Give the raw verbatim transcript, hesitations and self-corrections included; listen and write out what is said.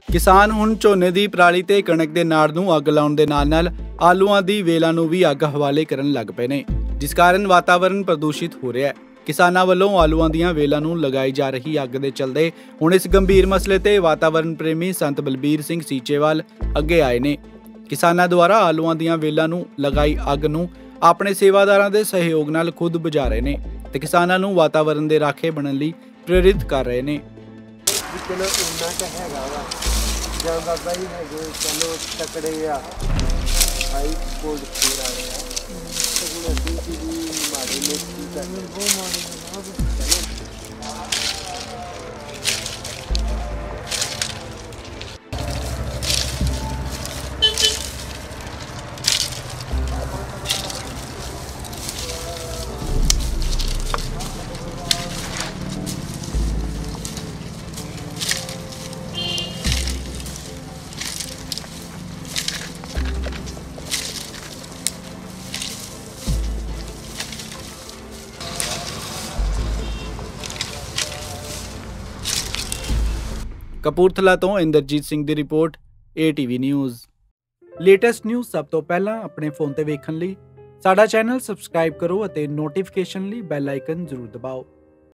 ਕਿਸਾਨ ਹੁਣ ਝੋਨੇ ਦੀ ਪਰਾਲੀ ਤੇ ਕਣਕ ਦੇ ਨਾੜ ਨੂੰ ਅੱਗ ਲਾਉਣ ਦੇ ਨਾਲ-ਨਾਲ ਆਲੂਆਂ ਦੀ ਵੇਲਾਂ ਨੂੰ ਵੀ ਅੱਗ ਹਵਾਲੇ ਕਰਨ ਲੱਗ ਪਏ ਨੇ, ਜਿਸ ਕਾਰਨ ਵਾਤਾਵਰਣ ਪ੍ਰਦੂਸ਼ਿਤ ਹੋ ਰਿਹਾ ਹੈ। ਕਿਸਾਨਾਂ ਵੱਲੋਂ ਆਲੂਆਂ ਦੀਆਂ ਵੇਲਾਂ ਨੂੰ ਲਗਾਈ ਜਾ ਰਹੀ ਅੱਗ ਦੇ ਚਲਦੇ ਹੁਣ ਇਸ ਗੰਭੀਰ ਮਸਲੇ ਤੇ ਵਾਤਾਵਰਣ ਪ੍ਰੇਮੀ ਸੰਤ ਬਲਬੀਰ ਸਿੰਘ ਸੀਚੇਵਾਲ ਅੱਗੇ ਆਏ ਨੇ। ਕਿਸਾਨਾਂ ਦੁਆਰਾ ਆਲੂਆਂ ਦੀਆਂ ਵੇਲਾਂ ਨੂੰ ਲਗਾਈ ਅੱਗ ਨੂੰ ਆਪਣੇ ਸੇਵਾਦਾਰਾਂ ਦੇ ਸਹਿਯੋਗ ਨਾਲ ਖੁਦ ਬੁਝਾ ਰਹੇ ਨੇ ਤੇ ਕਿਸਾਨਾਂ ਨੂੰ ਵਾਤਾਵਰਣ ਦੇ ਰਾਖੇ ਬਣਨ ਲਈ ਪ੍ਰੇਰਿਤ ਕਰ ਰਹੇ ਨੇ। ਚਲੋ ਇੰਨਾ ਤਾਂ ਹੈਗਾ ਵਾ ਜਾਂ ਬਾਬਾ ਜੀ ਹੈਗੇ ਚਲੋ ਤਕੜੇ ਆ ਹਾਈ ਕੋਲਡ ਸਟੋਰ ਵਾਲੇ ਆ ਤੇ ਅਸੀਂ ਵੀ ਮਾੜੇ ਨੇ ਕੀ ਕਰਨੇ ਬਹੁਤ ਮਾੜੇ ਨੇ ਕਪੂਰਥਲਾ ਤੋਂ ਇੰਦਰਜੀਤ ਸਿੰਘ ਦੀ report, A T V news. Latest news ਸਭ ਤੋਂ ਪਹਿਲਾਂ ਆਪਣੇ ਫੋਨ ਤੇ ਵੇਖਣ ਲਈ ਸਾਡਾ ਚੈਨਲ ਸਬਸਕ੍ਰਾਈਬ ਕਰੋ ਅਤੇ ਨੋਟੀਫਿਕੇਸ਼ਨ ਲਈ ਬੈਲ ਆਈਕਨ ਜ਼ਰੂਰ ਦਬਾਓ।